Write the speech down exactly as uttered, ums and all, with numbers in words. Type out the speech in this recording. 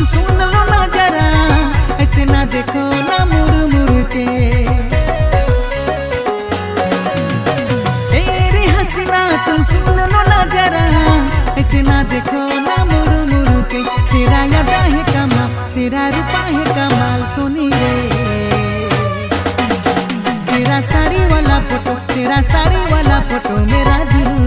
सुन लो ना जरा, ऐसे ना देखो ना मुड़ मुड़ के। तेरी हसीना तुम सुन लो ना जरा, ऐसे ना देखो ना मुड़ मुड़ के। तेरा यादा है कमाल, तेरा रूपा है कमाल सोनी रे। तेरा साड़ी वाला फोटो, तेरा साड़ी वाला फोटो मेरा दिल